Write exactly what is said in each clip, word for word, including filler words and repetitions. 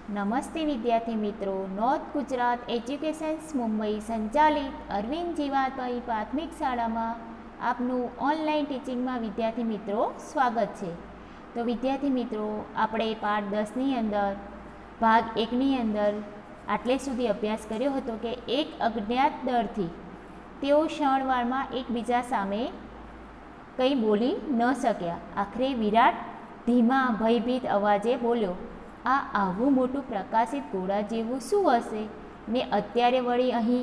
નમસ્તે વિદ્યાર્થી મિત્રો, નોર્થ ગુજરાત એજ્યુકેશન્સ મુંબઈ સંચાલિત અરવિંદ જીવાભાઈ પ્રાથમિક શાળામાં આપનું ઓનલાઈન ટીચિંગમાં વિદ્યાર્થી મિત્રો સ્વાગત છે. તો વિદ્યાર્થી મિત્રો, આપણે પાઠ દસની અંદર ભાગ એકની અંદર આટલે સુધી અભ્યાસ કર્યો હતો કે એક અજ્ઞાત દળથી તેઓ ક્ષણવારમાં એકબીજા સામે કંઈ બોલી ન શક્યા. આખરે વિરાટ ધીમા ભયભીત અવાજે બોલ્યો, આ આવું મોટું પ્રકાશિત ગોળા જેવું શું હશે ને અત્યારે વળી અહીં?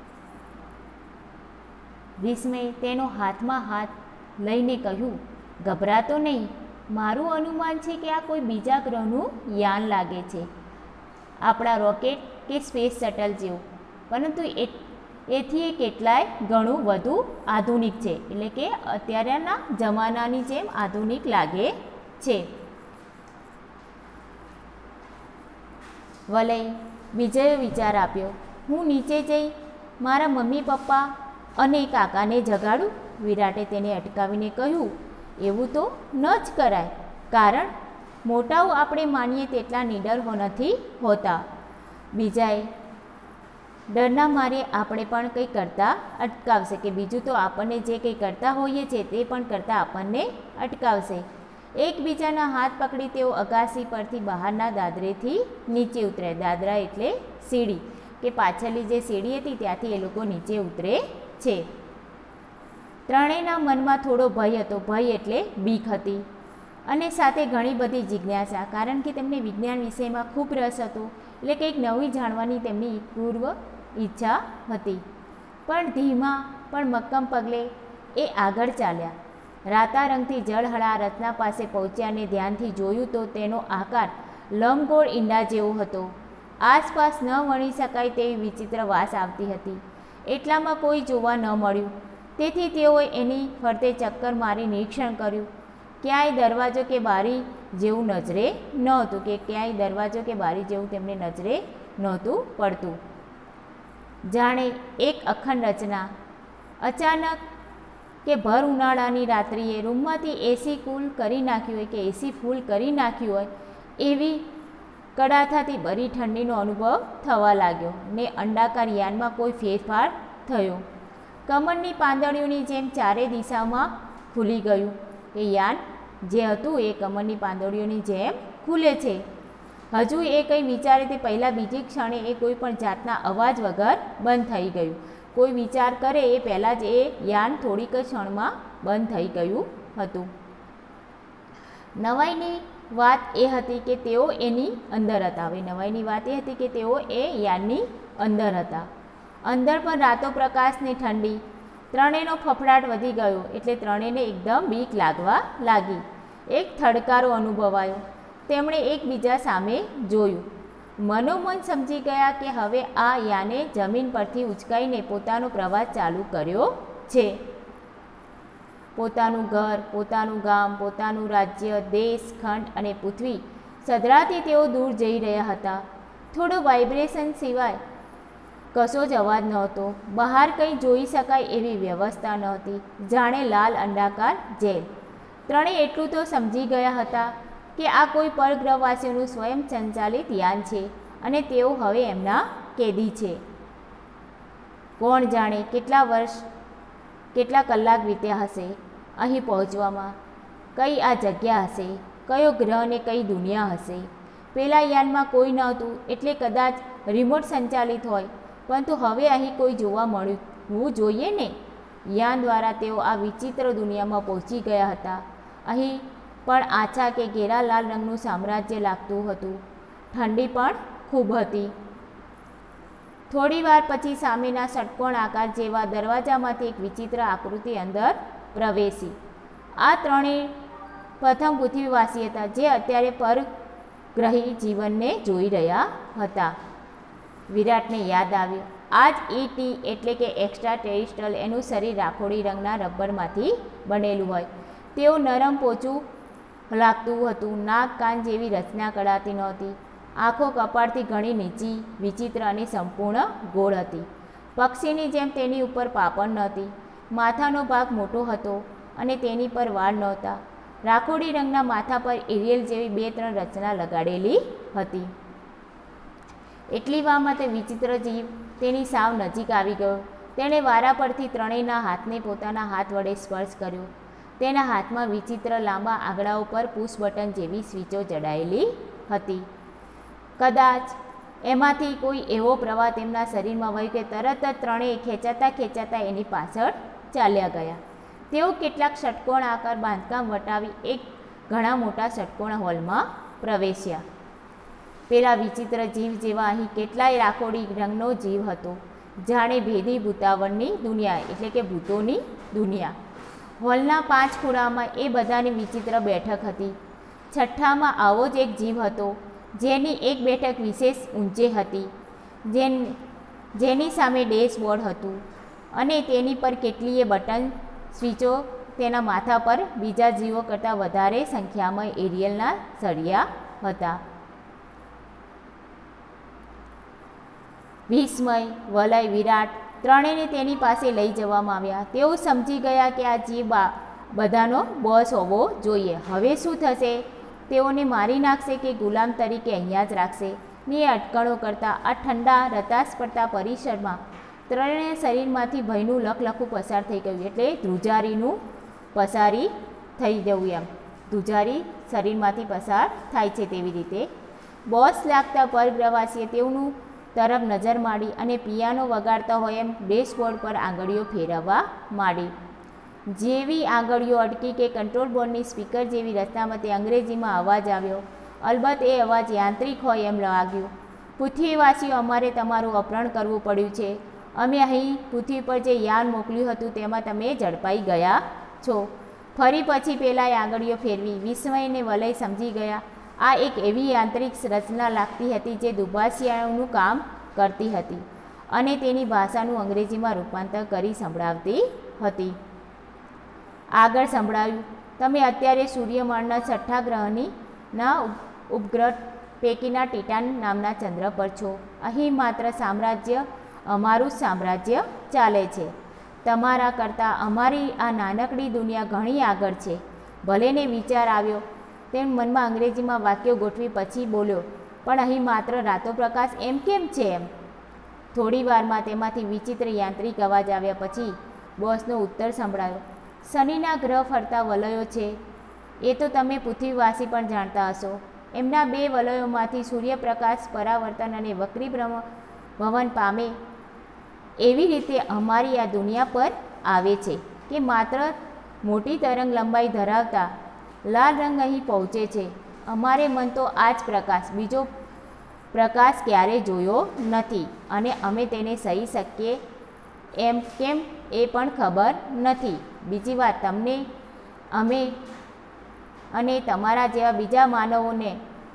વિસ્મય તેનો હાથમાં હાથ લઈને કહ્યું, ગભરાતો નહીં, મારું અનુમાન છે કે આ કોઈ બીજા ગ્રહનું યાન લાગે છે, આપણા રોકેટ કે સ્પેસ શટલ જેવું, પરંતુ એ એથી એ કેટલાય ઘણું વધુ આધુનિક છે, એટલે કે અત્યારના જમાનાની જેમ આધુનિક લાગે છે. વલય વિજયે વિચાર આપ્યો, હું નીચે જઈ મારા મમ્મી પપ્પા અને કાકાને જગાડું? વિરાટે તેને અટકાવીને કહ્યું, એવું તો ન જ કરાય, કારણ મોટાઓ આપણે માનીએ તેટલા નીડર નથી હોતા. બીજાએ ડરના મારે આપણે પણ કંઈ કરતા અટકાવશે, કે બીજું તો આપણને જે કંઈ કરતા હોઈએ છીએ તે પણ કરતાં આપણને અટકાવશે. એકબીજાના હાથ પકડી તેઓ અગાસી પરથી બહારના દાદરેથી નીચે ઉતર્યા. દાદરા એટલે સીડી, કે પાછળની જે સીડી હતી ત્યાંથી એ લોકો નીચે ઉતરે છે. ત્રણેયના મનમાં થોડો ભય હતો. ભય એટલે બીક હતી, અને સાથે ઘણી બધી જિજ્ઞાસા, કારણ કે તેમને વિજ્ઞાન વિષયમાં ખૂબ રસ હતો, એટલે કંઈક નવી જાણવાની તેમની પૂર્વ ઈચ્છા હતી. પણ ધીમા પણ મક્કમ પગલે એ આગળ ચાલ્યા. રાતા રંગથી જળહળા રત્ના પાસે પહોંચ્યા અને ધ્યાનથી જોયું તો તેનો આકાર લંબગોળ ઈંડા જેવો હતો. આસપાસ ન વણી શકાય તેવી વિચિત્ર વાસ આવતી હતી. એટલામાં કોઈ જોવા ન મળ્યું, તેથી તેઓએ એની ફરતે ચક્કર મારી નિરીક્ષણ કર્યું. ક્યાંય દરવાજો કે બારી જેવું નજરે નહોતું, કે ક્યાંય દરવાજો કે બારી જેવું તેમને નજરે નહોતું પડતું. જાણે એક અખંડ રચના. અચાનક કે ભર ઉનાળાની રાત્રિએ રૂમમાંથી એસી કૂલ કરી નાખ્યું હોય, કે એસી ફૂલ કરી નાખ્યું હોય એવી કડાથાથી ભરી ઠંડીનો અનુભવ થવા લાગ્યો ને અંડાકાર યાનમાં કોઈ ફેરફાર થયો. કમરની પાંદડીઓની જેમ ચારે દિશામાં ખુલી ગયું, કે યાન જે હતું એ કમરની પાંદડીઓની જેમ ખુલે છે. હજુ એ કંઈ વિચારે તે પહેલાં બીજી ક્ષણે એ કોઈ પણ જાતના અવાજ વગર બંધ થઈ ગયું. કોઈ વિચાર કરે એ પહેલાં જ એ યાન થોડીક ક્ષણમાં બંધ થઈ ગયું હતું. નવાઈની વાત એ હતી કે તેઓ એની અંદર હતા. હવે નવાઈની વાત એ હતી કે તેઓ એ યાનની અંદર હતા. અંદર પણ રાતો પ્રકાશને ઠંડી. ત્રણેયનો ફફડાટ વધી ગયો, એટલે ત્રણેયને એકદમ બીક લાગવા લાગી. એક થડકારો અનુભવાયો. તેમણે એકબીજા સામે જોયું. મનોમન સમજી ગયા કે હવે આ યાને જમીન પરથી ઉચકાઈને પોતાનો પ્રવાસ ચાલુ કર્યો છે. પોતાનું ઘર, પોતાનું ગામ, પોતાનું રાજ્ય, દેશ, ખંડ અને પૃથ્વી સધરાથી તેઓ દૂર જઈ રહ્યા હતા. થોડો વાઇબ્રેશન સિવાય કશો જ અવાજ નહોતો. બહાર કંઈ જોઈ શકાય એવી વ્યવસ્થા નહોતી, જાણે લાલ અંડાકાર જેલ. ત્રણેય એટલું તો સમજી ગયા હતા કે આ કોઈ પરગ્રહવાસીઓનું સ્વયં સંચાલિત યાન છે અને તેઓ હવે એમના કેદી છે. કોણ જાણે કેટલા વર્ષ, કેટલા કલાક વીત્યા હશે અહીં પહોંચવામાં. કઈ આ જગ્યા હશે, કયો ગ્રહ ને કઈ દુનિયા હશે. પેલા યાનમાં કોઈ નહોતું, એટલે કદાચ રિમોટ સંચાલિત હોય, પરંતુ હવે અહીં કોઈ જોવા મળવું જોઈએ ને. યાન દ્વારા તેઓ આ વિચિત્ર દુનિયામાં પહોંચી ગયા હતા. અહીં પણ આછા કે ઘેરા લાલ રંગનું સામ્રાજ્ય લાગતું હતું. ઠંડી પણ ખૂબ હતી. થોડી વાર પછી સામેના ષટકોણ આકાર જેવા દરવાજામાંથી એક વિચિત્ર આકૃતિ અંદર પ્રવેશી. આ ત્રણેય પ્રથમ પૃથ્વીવાસી હતા, જે અત્યારે પરગ્રહી જીવનને જોઈ રહ્યા હતા. વિરાટને યાદ આવ્યું, આ જ ઈટી એટલે કે એક્સ્ટ્રા ટેરિસ્ટ્રલ, એનું શરીર રાખોડી રંગના રબરમાંથી બનેલું હોય. તેઓ નરમ પોચું લાગતું હતું. નાક કાન જેવી રચના કળાતી નહોતી. આંખો કપાળથી ઘણી નીચી, વિચિત્ર અને સંપૂર્ણ ગોળ હતી. પક્ષીની જેમ તેની ઉપર પાપણ નહોતી. માથાનો ભાગ મોટો હતો અને તેની પર વાળ નહોતા. રાખોડી રંગના માથા પર એરિયલ જેવી બે ત્રણ રચના લગાડેલી હતી. એટલી વારમાં તે વિચિત્ર જીવ તેની સાવ નજીક આવી ગયો. તેણે વારા પરથી ત્રણેયના હાથને પોતાના હાથ વડે સ્પર્શ કર્યો. તેના હાથમાં વિચિત્ર લાંબા આંગળાઓ પર પુશ બટન જેવી સ્વીચો જડાયેલી હતી. કદાચ એમાંથી કોઈ એવો પ્રવાહ તેમના શરીરમાં વહ્યો કે તરત જ ત્રણેય ખેંચાતા ખેંચાતા એની પાછળ ચાલ્યા ગયા. તેઓ કેટલાક ષટકોણ આકાર બાંધકામ વટાવી એક ઘણા મોટા ષટકોણ હોલમાં પ્રવેશ્યા. પેલા વિચિત્ર જીવ જેવા અહીં કેટલાય રાખોડી રંગનો જીવ હતો, જાણે ભેદી ભૂતાવળની દુનિયા એટલે કે ભૂતોની દુનિયા. હોલના પાંચ ખૂણામાં એ બધાની વિચિત્ર બેઠક હતી. છઠ્ઠામાં આવો જ એક જીવ હતો, જેની એક બેઠક વિશેષ ઊંચે હતી, જેન જેની સામે ડેશબોર્ડ હતું અને તેની પર કેટલીય બટન સ્વીચો. તેના માથા પર બીજા જીવો કરતાં વધારે સંખ્યામાં એરિયલના સળિયા હતા. વિસ્મય, વલય, વિરાટ ત્રણેયને તેની પાસે લઈ જવામાં આવ્યા. તેઓ સમજી ગયા કે આ જીવ બધાનો બોસ હોવો જોઈએ. હવે શું થશે? તેઓને મારી નાખશે કે ગુલામ તરીકે અહીંયા જ રાખશે? ને અટકણો કરતાં આ ઠંડા રતાશ પડતા પરિસરમાં ત્રણેય શરીરમાંથી ભયનું લખલખું પસાર થઈ ગયું. એટલે ધ્રુજારીનું પસારી થઈ જવું, એમ ધ્રુજારી શરીરમાંથી પસાર થાય છે તેવી રીતે. બોસ લાગતા પરપ્રવાસીએ તેઓનું તરફ નજર માંડી અને પિયાનો વગાડતા હોય એમ ડેશબોર્ડ પર આંગળીઓ ફેરવવા માંડી. જેવી આંગળીઓ અટકી કે કંટ્રોલ બોર્ડની સ્પીકર જેવી રચનામાં તે અંગ્રેજીમાં અવાજ આવ્યો. અલબત્ત એ અવાજ યાંત્રિક હોય એમ લાગ્યું. પૃથ્વીવાસીઓ, અમારે તમારું અપહરણ કરવું પડ્યું છે. અમે અહીં પૃથ્વી પર જે યાન મોકલ્યું હતું તેમાં તમે ઝડપાઈ ગયા છો. ફરી પછી પેલાએ આંગળીઓ ફેરવી. વિસ્મયને વલય સમજી ગયા. આ એક એવી યાંત્રિક રચના લાગતી હતી જે દુભાષિયાઓનું કામ કરતી હતી અને તેની ભાષાનું અંગ્રેજીમાં રૂપાંતર કરી સંભળાવતી હતી. આગળ સંભળાવ્યું, તમે અત્યારે સૂર્યમંડળના છઠ્ઠા ગ્રહની ના ઉપગ્રહ પૈકીના ટિટાન નામના ચંદ્ર પર છો. અહીં માત્ર સામ્રાજ્ય, અમારું જ સામ્રાજ્ય ચાલે છે. તમારા કરતાં અમારી આ નાનકડી દુનિયા ઘણી આગળ છે. ભલેને વિચાર આવ્યો. તેમ મનમાં અંગ્રેજીમાં વાક્યો ગોઠવી પછી બોલ્યો, પણ અહીં માત્ર રાતો પ્રકાશ એમ કેમ છે? એમ થોડી વારમાં તેમાંથી વિચિત્ર યાંત્રિક અવાજ આવ્યા પછી બોસનો ઉત્તર સંભળાયો. શનિના ગ્રહ ફરતા વલયો છે. એ તો તમે પૃથ્વીવાસી પણ જાણતા હશો. એમના બે વલયોમાંથી સૂર્યપ્રકાશ પરાવર્તન અને વક્રીભ્રમ ભવન પામે એવી રીતે અમારી આ દુનિયા પર આવે છે કે માત્ર મોટી તરંગ લંબાઈ ધરાવતા લાલ રંગ અહીં પહોંચે છે. અમારે મન તો આ જ પ્રકાશ, બીજો પ્રકાશ ક્યારે જોયો નથી અને અમે તેને સહી શકીએ એમ કેમ એ પણ ખબર નથી. બીજી વાત, તમને, અમે અને તમારા જેવા બીજા માનવોને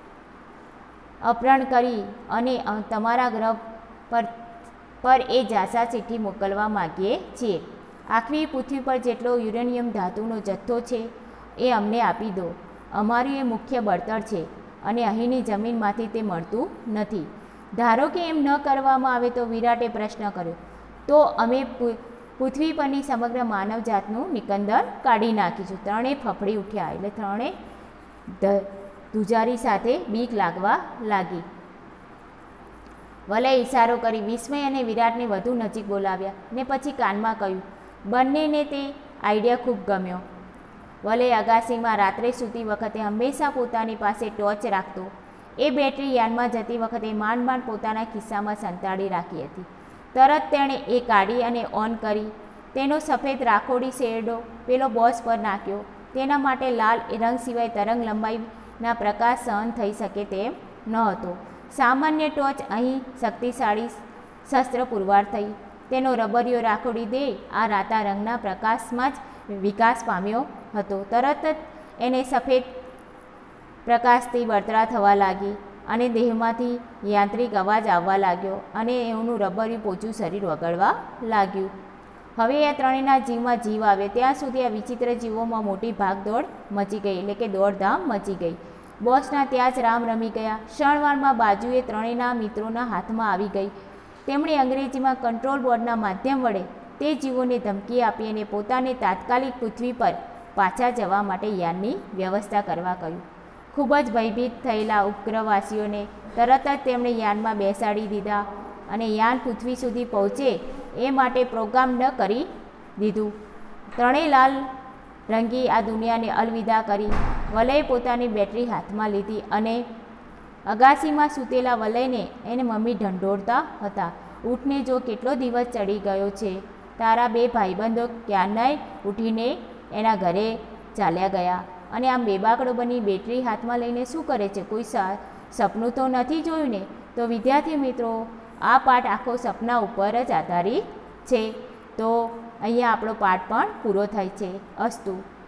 અપહરણ કરી અને તમારા ગ્રહ પર પર એ જાસા ચિઠ્ઠી મોકલવા માગીએ છીએ. આખરી પૃથ્વી પર જેટલો યુરેનિયમ ધાતુનો જથ્થો છે એ અમને આપી દો. અમારું એ મુખ્ય બળતણ છે અને અહીંની જમીનમાંથી તે મળતું નથી. ધારો કે એમ ન કરવામાં આવે તો? વિરાટે પ્રશ્ન કર્યો. તો અમે પૃથ્વી પરની સમગ્ર માનવજાતનું નિકંદન કાઢી નાખીશું. ત્રણેય ફફડી ઉઠ્યા. એટલે ત્રણેય ધ્રુજારી સાથે બીક લાગવા લાગી. વલયે ઇશારો કરી વિસ્મય અને વિરાટને વધુ નજીક બોલાવ્યા ને પછી કાનમાં કહ્યું. બંનેને તે આઈડિયા ખૂબ ગમ્યો. વલય અગાસીમાં રાત્રે સૂતી વખતે હંમેશા પોતાની પાસે ટોર્ચ રાખતો. એ બેટરી યાનમાં જતી વખતે માંડ માંડ પોતાના ખિસ્સામાં સંતાડી રાખી હતી. તરત તેણે એ કાઢી અને ઓન કરી. તેનો સફેદ રાખોડી શેરડો પેલો બોસ પર નાખ્યો. તેના માટે લાલ રંગ સિવાય તરંગ લંબાઈના પ્રકાશ સહન થઈ શકે તેમ ન હતો. સામાન્ય ટોર્ચ અહીં શક્તિશાળી શસ્ત્ર પુરવાર થઈ. તેનો રબરિયો રાખોડી દે આ રાતા રંગના પ્રકાશમાં જ વિકાસ પામ્યો હતો. તરત જ એને સફેદ પ્રકાશથી બળતરા થવા લાગી અને દેહમાંથી યાંત્રિક અવાજ આવવા લાગ્યો અને એનું રબરિયું પોચું શરીર વગળવા લાગ્યું. હવે આ ત્રણેયના જીવમાં જીવ આવે ત્યાં સુધી આ વિચિત્ર જીવોમાં મોટી ભાગદોડ મચી ગઈ, એટલે કે દોડધામ મચી ગઈ. બોસના ત્યાં જ રામ રમી ગયા. ક્ષણવારમાં બાજુએ ત્રણેયના મિત્રોના હાથમાં આવી ગઈ. તેમણે અંગ્રેજીમાં કંટ્રોલ બોર્ડના માધ્યમ વડે તે જીવોને ધમકી આપી અને પોતાને તાત્કાલિક પૃથ્વી પર પાછા જવા માટે યાનની વ્યવસ્થા કરવા કહ્યું. ખૂબ જ ભયભીત થયેલા ઉપગ્રહવાસીઓને તરત જ તેમણે યાનમાં બેસાડી દીધા અને યાન પૃથ્વી સુધી પહોંચે એ માટે પ્રોગ્રામ ન કરી દીધું. ત્રણેય લાલ રંગી આ દુનિયાને અલવિદા કરી. વલયે પોતાની બેટરી હાથમાં લીધી અને અગાસીમાં સૂતેલા વલયને એને મમ્મી ઢંઢોળતા હતા. ઊંટને જો કેટલો દિવસ ચડી ગયો છે. તારા બે ભાઈબંધો ક્યારનાય ઉઠીને એના ઘરે ચાલ્યા ગયા અને આમ બેબાકડો બની બેટરી હાથમાં લઈને શું કરે છે? કોઈ સપનું તો નથી જોયું ને? તો વિદ્યાર્થી મિત્રો, આ પાઠ આખો સપના ઉપર જ આધારિત છે. તો અહીંયા આપણો પાઠ પણ પૂરો થાય છે. અસ્તુ.